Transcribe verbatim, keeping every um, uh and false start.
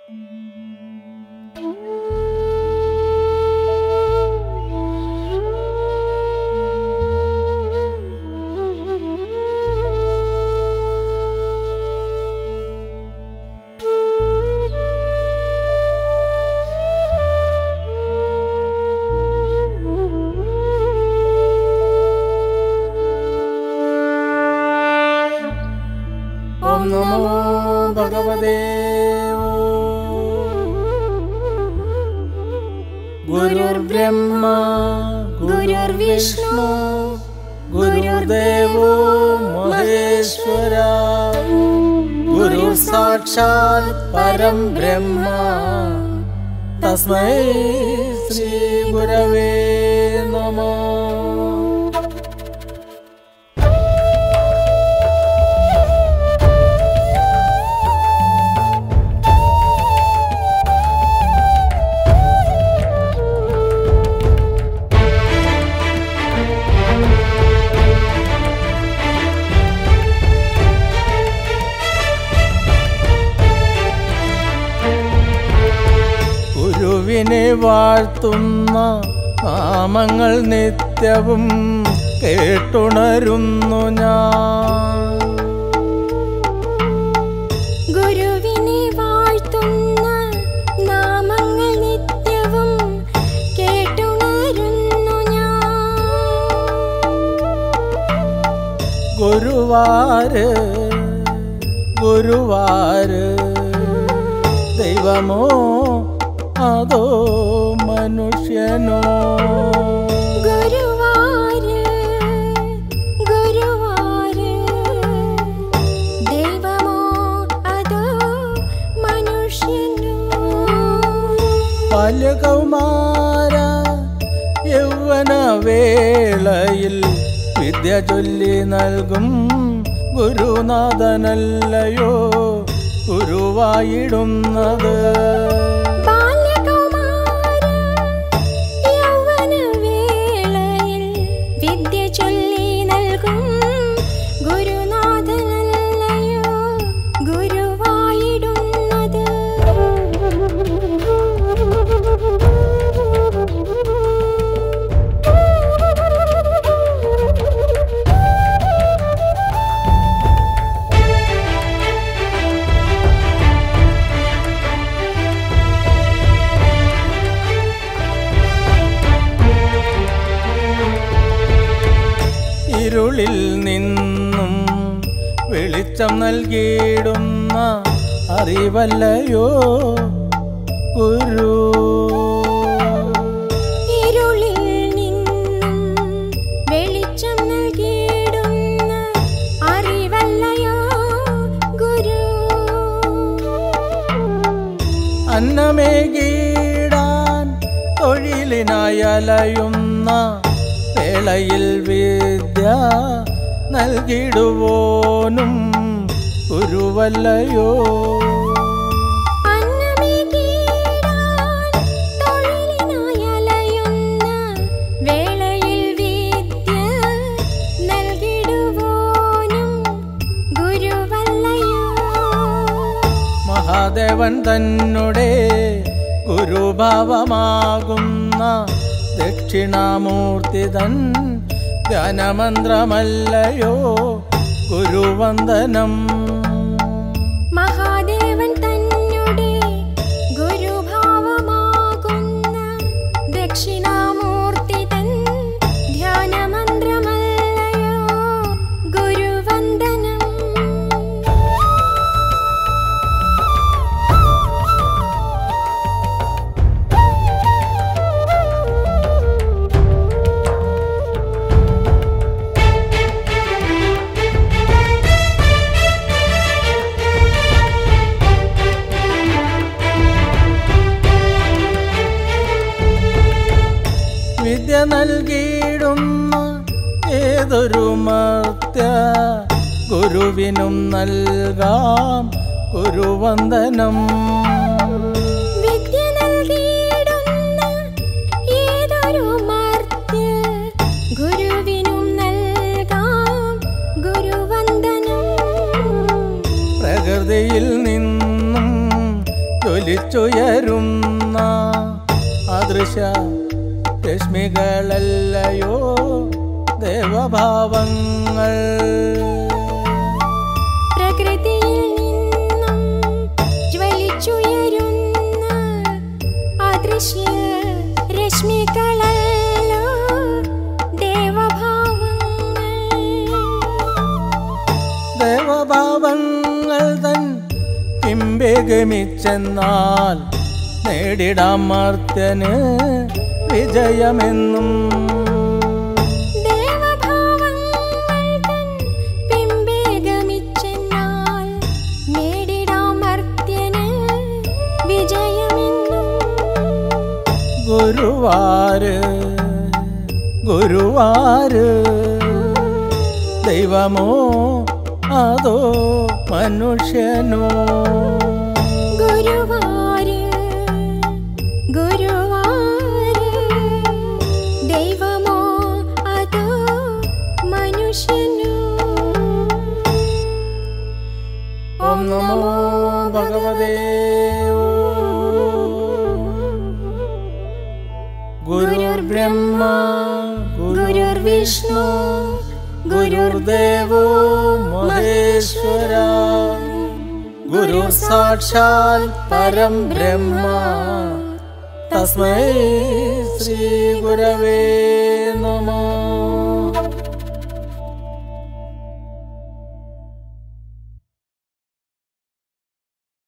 ओम नमो भगवते गुरुर्ब्रह्मा गुरुर्विष्णु गुरुर्देवो महेश्वरा गुरुः साक्षात् परं ब्रह्म तस्मै श्री गुरवे नमः। ഗുരുവിനെ വാഴ്ത്തുന്ന നാമങ്ങൾ നിത്യവും കേട്ടുണരുന്നു ഞാൻ. ഗുരുവിനെ വാഴ്ത്തുന്ന നാമങ്ങൾ നിത്യവും കേട്ടുണരുന്നു ഞാൻ. ഗുരുവാര് ഗുരുവാര് ദൈവമോ അതോ മനുഷ്യനോ? ഗുരുവാര് ഗുരുവാര് ദൈവമോ അതോ മനുഷ്യനോ? ബാല്യകൗമാര യൗവന വേളയിൽ വിദ്യ ചൊല്ലി നൽകും ഗുരുനാഥനല്ലയോ ഗുരുവായിടുന്നത്? ഇരുളിൽ നിന്നും വെളിച്ചം നൽകിയിടുന്ന അറിവല്ലയോ ഗുരു? ഇരുളിൽ നിന്നും വെളിച്ചം നൽകിയിടുന്ന അറിവല്ലയോ ഗുരു? അന്നമേകിടാൻ തൊഴിലിനായി അലയുന്ന വേളയിൽ വിദ്യ നൽകിടുവോനും ഗുരുവല്ലയോ? അന്നമേകിടാൻ തൊഴിലിനായി അലയുന്ന വേളയിൽ വിദ്യ നൽകിടുവോനും ഗുരുവല്ലയോ? മഹാദേവൻ തന്നെ ഗുരുഭാവമാകുന്ന ദക്ഷിണാമൂർത്തി തൻ ധ്യാനമന്ത്രമല്ലയോ ഗുരുവന്ദനം? മഹാദേവൻ തന്നെ ഗുരുഭാവമാകുന്ന ദക്ഷിണാമൂർത്തി തൻ ധ്യാനമന്ത്രമല്ലയോ ഗുരുവന്ദനം? വിദ്യ നൽകിയിടുന്ന ഏതൊരു മർത്യ ഗുരുവിനും നൽകാം ഗുരുവന്ദനം. വിദ്യ നൽകിയിടുന്ന ഏതൊരു മർത്യ ഗുരുവിനും നൽകാം ഗുരുവന്ദനം. പ്രകൃതിയിൽ നിന്നും ജ്വലി ജ്വലിച്ചുയരുന്ന അദൃശ്യ രശ്മികളല്ലയോ ദേവഭാവങ്ങൾ. പ്രകൃതിയിൽ നിന്നും ജ്വലിച്ചുയരുന്ന അദൃശ്യ രശ്മികളല്ലോ ദേവഭാവങ്ങൾ. ദേവഭാവങ്ങൾ തൻ പിമ്പെ ഗമിച്ചെന്നാൽ നേടിടാം മർത്യന് വിജയമെന്നും. ദേവഭാവങ്ങൾ തൻ പിമ്പെ ഗമിച്ചെന്നാൽ നേടിടാം മർത്യന് വിജയമെന്നും. ഗുരുവാര് ഗുരുവാര് ദൈവമോ അതോ മനുഷ്യനോ? ഗുരുവാര് ഗുരുവാര് ദൈവമോ അതോ മനുഷ്യനോ? ഓം നമോ ഭഗവതേ. ഗുരുർബ്രഹ്മ ഗുരുർവിഷ്ണു ഗുരുർദേവോ മഹേശ്വര. ഗുരുർ സാക്ഷാൽ പരം ബ്രഹ്മ. തസ്മൈ ശ്രീ ഗുരവേ